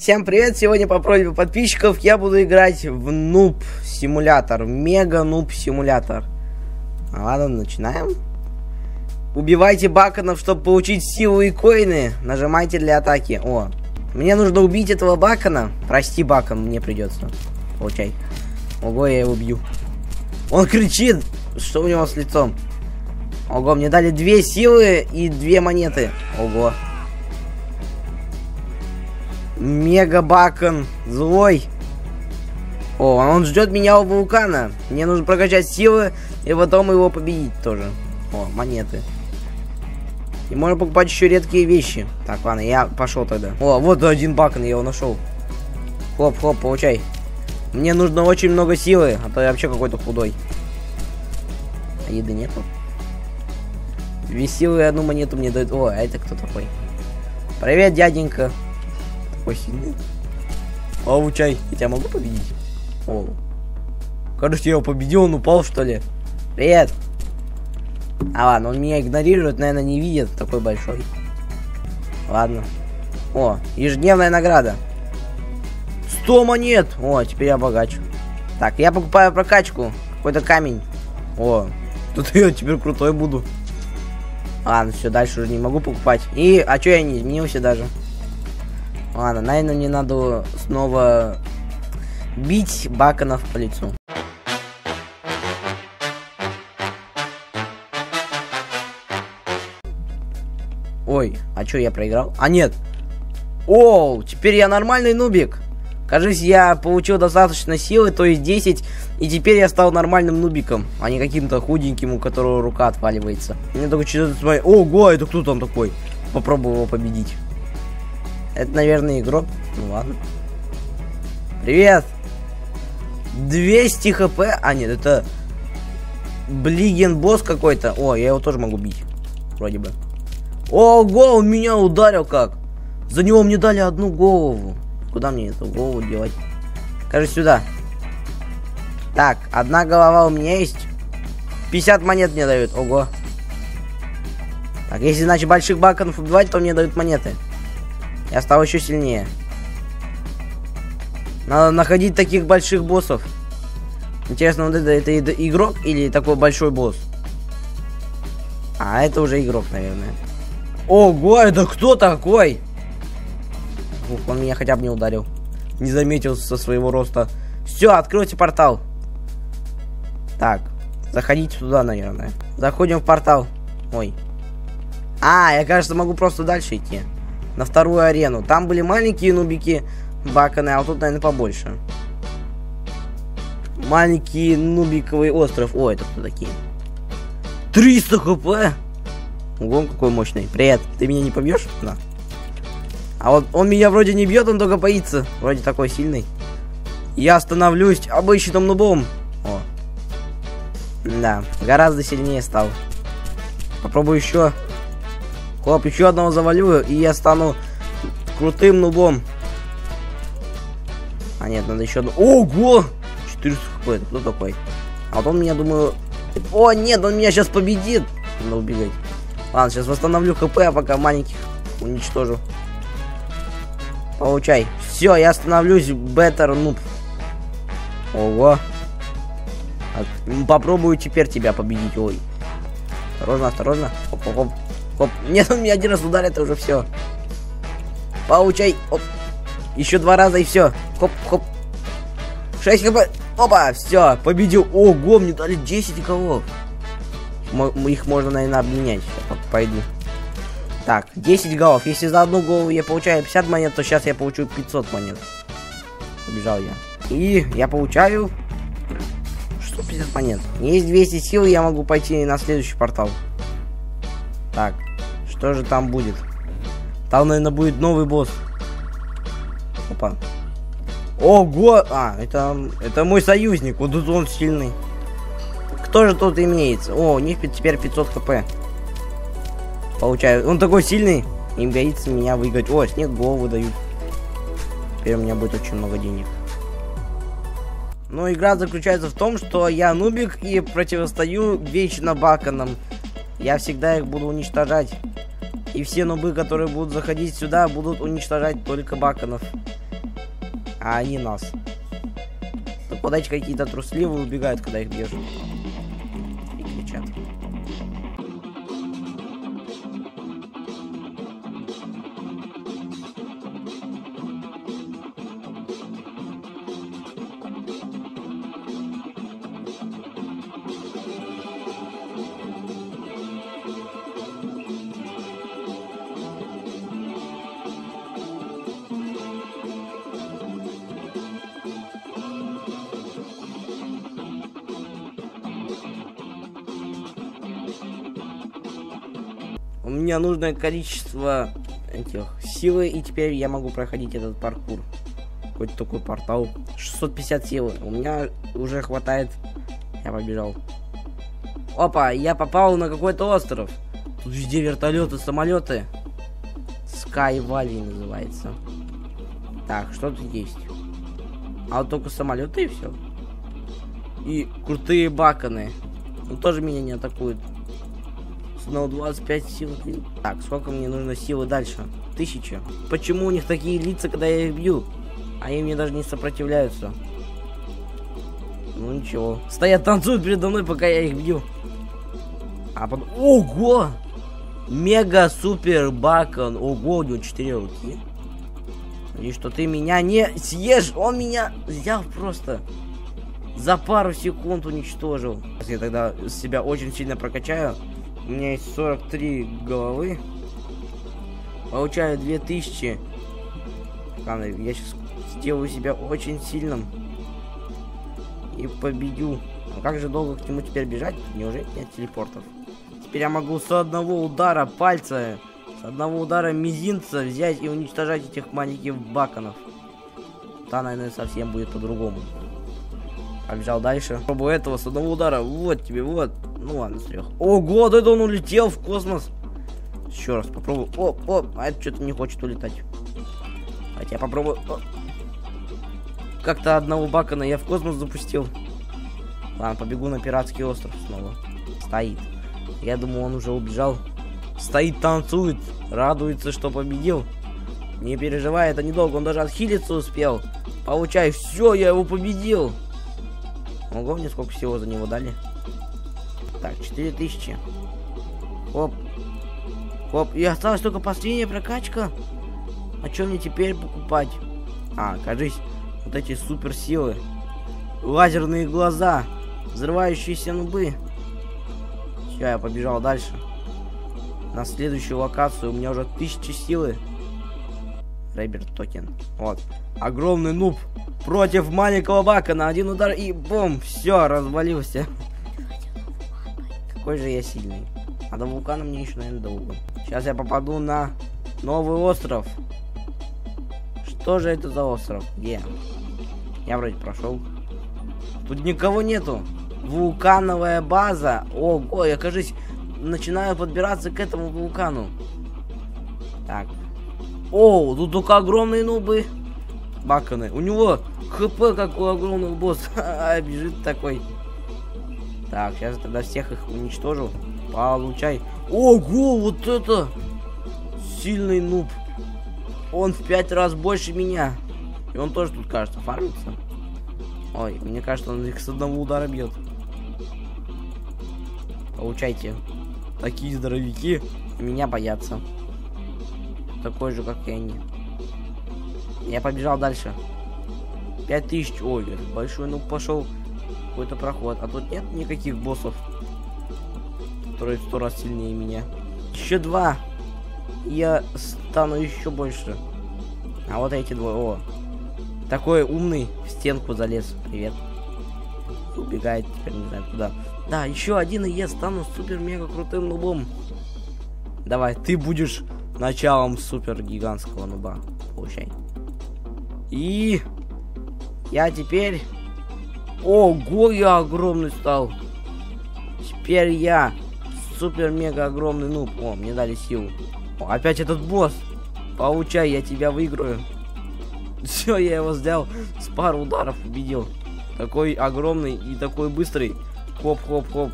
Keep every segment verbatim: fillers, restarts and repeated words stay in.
Всем привет! Сегодня по просьбе подписчиков я буду играть в нуб симулятор, мега нуб симулятор. Ладно, начинаем. Убивайте баконов, чтобы получить силу и коины. Нажимайте для атаки. О, мне нужно убить этого бакона. Прости, бакон, мне придется. Получай. Ого, я его убью. Он кричит. Что у него с лицом? Ого, мне дали две силы и две монеты. Ого. Мега бакон злой. О, он ждет меня у вулкана. Мне нужно прокачать силы и потом его победить тоже. О, монеты. И можно покупать еще редкие вещи. Так, ладно, я пошел тогда. О, вот один бакон, я его нашел. Хлоп, хлоп, получай. Мне нужно очень много силы, а то я вообще какой-то худой. А еды нету. Две силы и одну монету мне дают. О, а это кто такой? Привет, дяденька. Такой сильный. Получай, я тебя могу победить? О, кажется, я его победил, он упал, что ли? Привет. А ладно, он меня игнорирует, наверное, не видит, такой большой. Ладно. О, ежедневная награда. сто монет. О, теперь я богаче. Так, я покупаю прокачку. Какой-то камень. О, тут я теперь крутой буду. Ладно, все, дальше уже не могу покупать. И, а чё я не изменился даже? Ладно, наверное, мне надо снова бить баконов по лицу. Ой, а чё я проиграл? А нет. Оу, теперь я нормальный нубик. Кажется, я получил достаточно силы, то есть десять, и теперь я стал нормальным нубиком, а не каким-то худеньким, у которого рука отваливается. Мне только что-то... Ого, это кто там такой? Попробую его победить. Это, наверное, игрок. Ну ладно. Привет. двести хп. А, нет, это... Блиген босс какой-то. О, я его тоже могу бить. Вроде бы. Ого, он меня ударил как. За него мне дали одну голову. Куда мне эту голову девать? Кажется, сюда. Так, одна голова у меня есть. пятьдесят монет мне дают. Ого. Так, если, значит, больших баконов убивать, то мне дают монеты. Я стал еще сильнее. Надо находить таких больших боссов. Интересно, вот это, это игрок или такой большой босс? А, это уже игрок, наверное. Ого, это кто такой? Ух, он меня хотя бы не ударил. Не заметил со своего роста. Все, откройте портал. Так, заходите туда, наверное. Заходим в портал. Ой. А, я, кажется, могу просто дальше идти. На вторую арену. Там были маленькие нубики, баконы, а вот тут, наверное, побольше. Маленький нубиковый остров. О, это кто такие? триста хп! Ого, какой мощный. Привет, ты меня не побьешь? Да. А вот он меня вроде не бьет, он только боится. Вроде такой сильный. Я становлюсь обычным нубом. О. Да, гораздо сильнее стал. Попробую еще. Хлоп, еще одного завалю, и я стану крутым нубом. А нет, надо еще одну. Ого! четыреста хп, это кто такой? А вот он меня, думаю... О, нет, он меня сейчас победит. Надо убегать. Ладно, сейчас восстановлю хп, а пока маленьких уничтожу. Получай. Все, я становлюсь better noob. Ого. Попробую теперь тебя победить. Ой. Осторожно, осторожно. Хоп, хоп, хоп. Хоп. Нет, он меня один раз ударит, это уже все. Получай. Оп. Еще два раза и все. Хоп, хоп. шесть хп. Опа, все, победил. Ого, мне дали десять голов. Их можно, наверное, обменять. Я пойду. Так, десять голов. Если за одну голову я получаю пятьдесят монет, то сейчас я получу пятьсот монет. Побежал я. И я получаю... Что пятьдесят монет? Есть двести сил, я могу пойти на следующий портал. Так, что же там будет? Там, наверное, будет новый босс. Опа. Ого! А, это, это мой союзник. Вот тут он сильный. Кто же тут имеется? О, у них теперь пятьсот хп. Получаю. Он такой сильный. Им боится меня выиграть. О, снег голову дают. Теперь у меня будет очень много денег. Но игра заключается в том, что я нубик и противостою вечно баконам. Я всегда их буду уничтожать. И все нубы, которые будут заходить сюда, будут уничтожать только баконов. а они нас. Нападать какие-то трусливые убегают, когда их бьешь. И кричат. У меня нужное количество этих силы, и теперь я могу проходить этот паркур. Хоть такой портал. шестьсот пятьдесят силы. У меня уже хватает. Я побежал. Опа, я попал на какой-то остров. Тут везде вертолеты, самолеты. Sky Valley называется. Так, что тут есть? А вот только самолеты и все. И крутые баконы. Но тоже меня не атакуют. Снова двадцать пять сил. Так, сколько мне нужно силы дальше? Тысяча. Почему у них такие лица, когда я их бью? Они мне даже не сопротивляются. Ну ничего. Стоят, танцуют передо мной, пока я их бью. А потом... Ого! Мега супер бакон. Ого, у него четыре руки. И что ты меня не съешь? Он меня взял просто. За пару секунд уничтожил. Я тогда себя очень сильно прокачаю. У меня есть сорок три головы. Получаю две тысячи. Ладно, я сейчас сделаю себя очень сильным. И победю. А как же долго к нему теперь бежать? Неужели нет телепортов? Теперь я могу с одного удара пальца, с одного удара мизинца взять и уничтожать этих маленьких баконов. Да, наверное, совсем будет по-другому. Побежал дальше. Пробую этого с одного удара. Вот тебе, вот. Ну ладно, с трех. Ого, да это он улетел в космос. Еще раз попробую. О, о, а это что-то не хочет улетать. Хотя я попробую. Как-то одного бакона я в космос запустил. Ладно, побегу на пиратский остров снова. Стоит. Я думаю, он уже убежал. Стоит, танцует. Радуется, что победил. Не переживай, это недолго. Он даже отхилиться успел. Получай, все, я его победил. Ого, мне сколько всего за него дали. Так, четыре тысячи. Оп. Оп. И осталась только последняя прокачка. А что мне теперь покупать? А, кажись, вот эти суперсилы. Лазерные глаза. Взрывающиеся нубы. Все, я побежал дальше. На следующую локацию у меня уже тысяча силы. Рейбер токен. Вот. Огромный нуб против маленького бакона. Один удар и бум. Все, развалился. Какой же я сильный. А до вулкана мне еще, наверное, долго. Сейчас я попаду на новый остров. Что же это за остров? Где? Я вроде прошел. Тут никого нету. Вулкановая база. Ого, я, кажется, начинаю подбираться к этому вулкану. Так. О, тут только огромные нубы. Баконы. У него хп, как у огромного босса. Бежит такой. Так, сейчас тогда всех их уничтожу. Получай. Ого, вот это сильный нуб. Он в пять раз больше меня. И он тоже тут, кажется, фармится. Ой, мне кажется, он их с одного удара бьет. Получайте. Такие здоровяки меня боятся. Такой же, как и они. Я побежал дальше. Пять тысяч. Ой, большой нуб пошел. Какой-то проход. А тут нет никаких боссов, которые в сто раз сильнее меня. Еще два. Я стану еще больше. А вот эти двое. О. Такой умный в стенку залез. Привет. Убегает теперь не знаю куда. Да, еще один, и я стану супер-мега крутым нубом. Давай, ты будешь началом супер гигантского нуба. Получай. И я теперь... Ого, я огромный стал. Теперь я супер-мега огромный нуб. О, мне дали силу. О, опять этот босс. Получай, я тебя выиграю. Все, я его взял. С пару ударов победил. Такой огромный и такой быстрый. Хоп-хоп-хоп.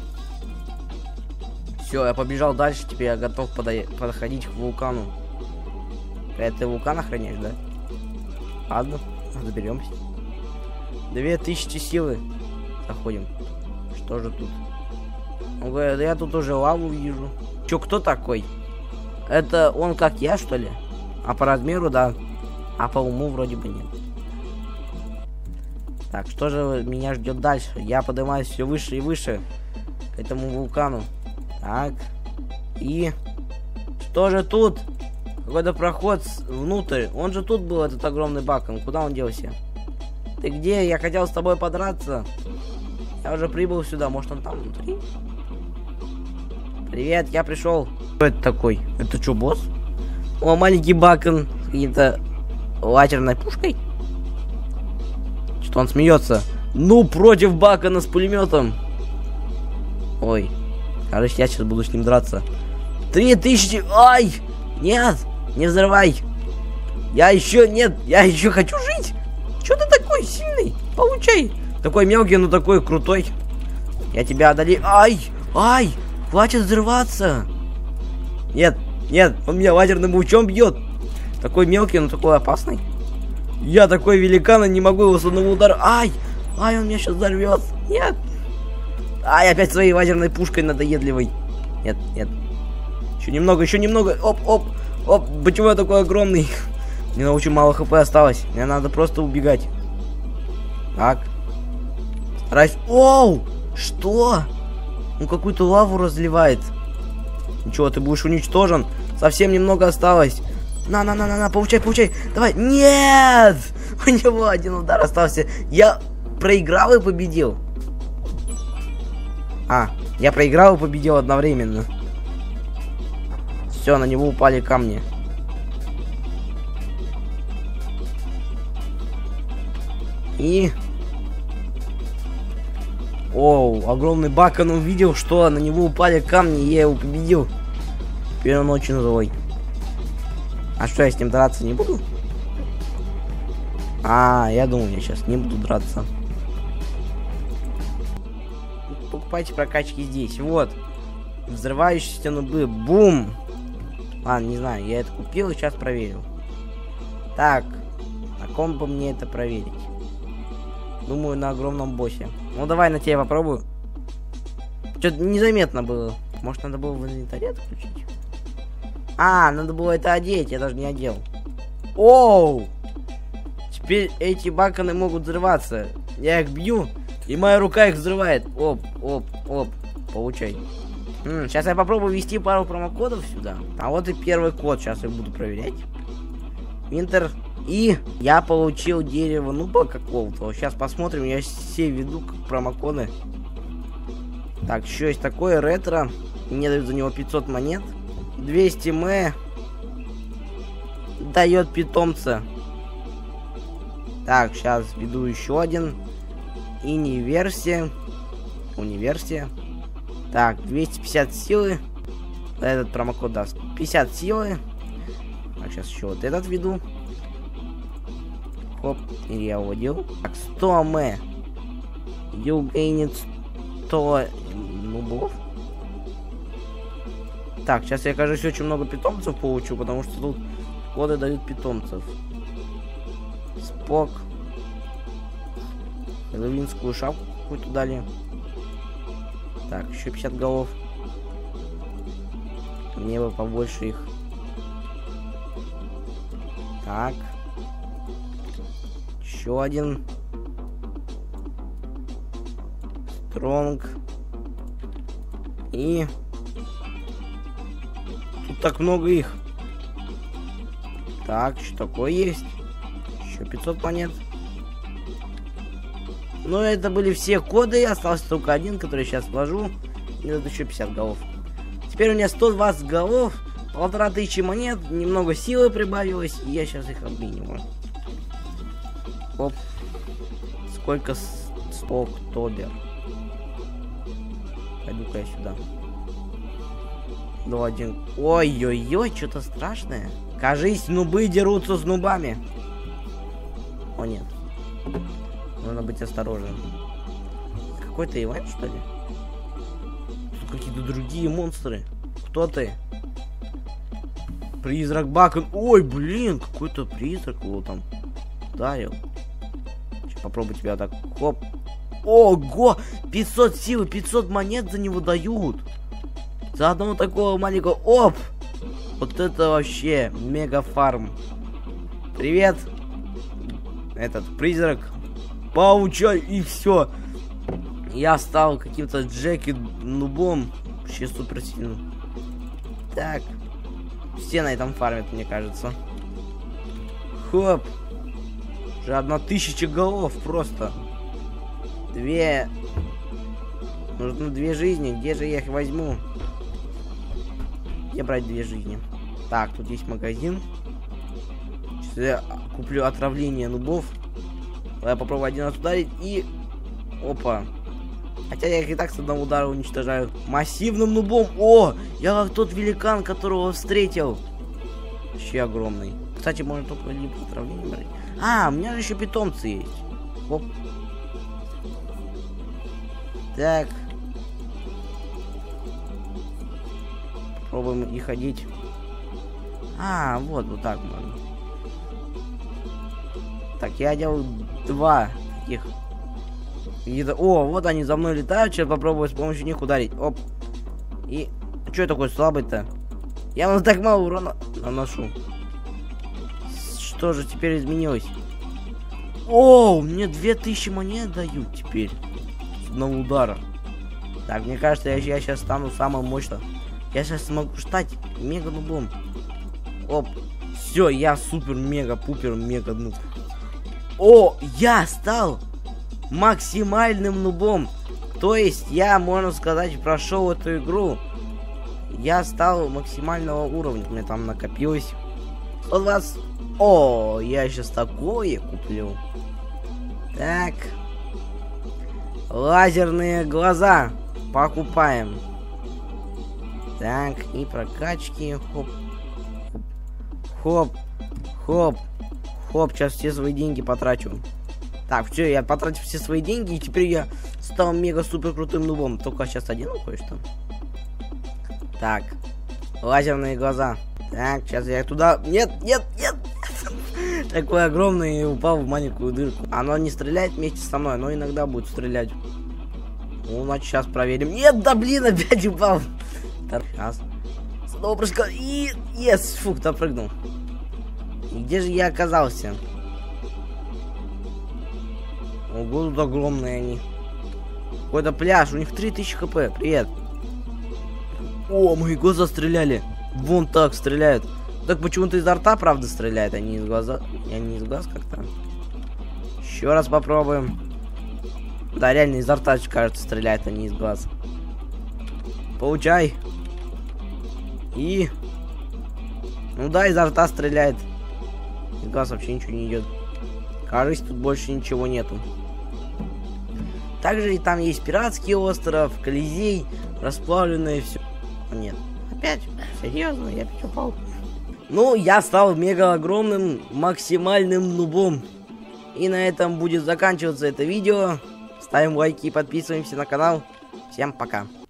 Все, я побежал дальше. Теперь я готов подходить к вулкану. Ты вулкан охраняешь, да? Ладно. Заберемся. Две тысячи силы. Заходим. Что же тут? Он говорит, я тут уже лаву вижу. Чё, кто такой? Это он как я, что ли? А по размеру, да. А по уму вроде бы нет. Так, что же меня ждет дальше? Я поднимаюсь все выше и выше к этому вулкану. Так. И... Что же тут? Какой-то проход внутрь. Он же тут был, этот огромный бакон. Куда он делся? Ты где? Я хотел с тобой подраться. Я уже прибыл сюда. Может, он там внутри? Привет, я пришел. Кто это такой? Это что, босс? О, маленький бакон с какой-то лазерной пушкой. Что он смеется? Ну, против бакона с пулеметом. Ой. Короче, я сейчас буду с ним драться. Три тысячи. Ай! Нет! Не взрывай! Я еще... Нет! Я еще хочу жить! Че ты такой сильный? Получай! Такой мелкий, но такой крутой. Я тебя одолею. Ай! Ай! Хватит взрываться! Нет! Нет! Он меня лазерным лучом бьет! Такой мелкий, но такой опасный. Я такой великан, и не могу его с одного удара. Ай! Ай, он меня сейчас взорвет! Нет! Ай, опять своей лазерной пушкой надоедливой. Нет, нет. Еще немного, еще немного. Оп, оп, оп. Почему я такой огромный? Мне очень мало хп осталось. Мне надо просто убегать. Так. Стараюсь. Оу! Что? Он какую-то лаву разливает. Ничего, ты будешь уничтожен. Совсем немного осталось. На-на-на-на-на, получай, получай. Давай. Нет! У него один удар остался. Я проиграл и победил. А, я проиграл и победил одновременно. Все, на него упали камни. И... Оу, огромный бакон увидел, что на него упали камни, и я его победил. Теперь он очень злой. А что, я с ним драться не буду? А, я думаю, я сейчас не буду драться. Покупайте прокачки здесь. Вот. Взрывающиеся нубы. Бум! Ладно, не знаю, я это купил и сейчас проверю. Так, на ком бы мне это проверить? Думаю, на огромном боссе. Ну, давай на тебе попробую. Что-то незаметно было. Может, надо было в инвентаре отключить? А, надо было это одеть, я даже не одел. Оу! Теперь эти баконы могут взрываться. Я их бью, и моя рука их взрывает. Оп, оп, оп. Получай. М, сейчас я попробую ввести пару промокодов сюда. А вот и первый код. Сейчас я буду проверять. Винтер. И я получил дерево нуба какого-то. Сейчас посмотрим. Я все веду как промокоды. Так, еще есть такое ретро. Мне дают за него пятьсот монет. двести мэ. Дает питомца. Так, сейчас веду еще один. Универсия. Универсия. Так, двести пятьдесят силы. Этот промокод даст пятьдесят силы. Так, сейчас еще вот этот веду. Хоп, или я уводил. Так, сто мэ. You gained сто нубов. Так, сейчас я, кажется, очень много питомцев получу, потому что тут коды дают питомцев. Спок. Хэллоуинскую шапку какую-то дали. Так, еще пятьдесят голов. Мне бы побольше их. Так. Еще один. Стронг. И... Тут так много их. Так, что такое есть? Еще пятьсот монет. Ну, это были все коды. Остался только один, который сейчас вложу. И тут еще пятьдесят голов. Теперь у меня сто двадцать голов. Полтора тысячи монет. Немного силы прибавилось. И я сейчас их обмениваю. Оп. Сколько сто октобер. Пойду-ка я сюда. два один. Ой-ой-ой, что-то страшное. Кажись, нубы дерутся с нубами. О, нет. Нужно быть осторожным. Какой-то ивент, что ли? Тут какие-то другие монстры. Кто ты? Призрак Бакон. Ой, блин, какой-то призрак его там. ударил. Сейчас попробую тебя так. Хоп. Ого! пятьсот силы, пятьсот монет за него дают. За одного такого маленького. Оп! Вот это вообще мега фарм. Привет. Этот призрак. Получай, и все. Я стал каким-то Джеки нубом. Вообще супер сильным. Так. Все на этом фармят, мне кажется. Хоп. Уже одна тысяча голов просто. Две. Нужно две жизни. Где же я их возьму? Где брать две жизни? Так, тут есть магазин. Сейчас я куплю отравление нубов. Я попробую один раз ударить и... Опа. Хотя я их и так с одного удара уничтожаю. Массивным нубом. О! Я как тот великан, которого встретил. Вообще огромный. Кстати, можно только либо отравление брать. А, у меня же еще питомцы есть. Оп. Так. Попробуем и ходить. А, вот, вот так можно. Так, я делаю два таких. О, вот они за мной летают. Сейчас попробую с помощью них ударить. Оп. И... Что я такой слабый-то? Я вам так мало урона наношу. Что же теперь изменилось? О, мне две тысячи монет дают теперь. С одного удара. Так, мне кажется, я, я сейчас стану самым мощным. Я сейчас смогу стать мега нубом. Оп. Все, я супер мега пупер мега нуб. О, я стал максимальным нубом. То есть я, можно сказать, прошел эту игру. Я стал максимального уровня. У меня там накопилось сто двадцать. О, я сейчас такое куплю. Так. Лазерные глаза. Покупаем. Так, и прокачки. Хоп. Хоп. Хоп. Хоп. Сейчас все свои деньги потрачу. Так, все, я потратил все свои деньги, и теперь я стал мега супер крутым нубом. Только сейчас одену кое-что. Так. Лазерные глаза. Так, сейчас я туда... Нет, нет, нет, нет. Такой огромный и упал в маленькую дырку. Оно не стреляет вместе со мной, но иногда будет стрелять. Ну, значит, сейчас проверим. Нет, да блин, опять упал. Сейчас. Снова прыжка. И... Ес, фух, допрыгнул. И где же я оказался? Ого, тут огромные они. Какой-то пляж, у них три тысячи хп. Привет. О, мои глаза стреляли. Вон так стреляют. Так почему-то изо рта, правда, стреляет, а не из глаза. Я не из глаз как-то. Еще раз попробуем. Да, реально изо рта, кажется, стреляет, а не из глаз. Получай. И... Ну да, изо рта стреляет. Из глаз вообще ничего не идет. Кажется, тут больше ничего нету. Также и там есть пиратский остров, Колизей, расплавленное все. Нет. Опять? Серьезно? Я опять упал. Ну, я стал мега огромным, максимальным нубом. И на этом будет заканчиваться это видео. Ставим лайки и подписываемся на канал. Всем пока.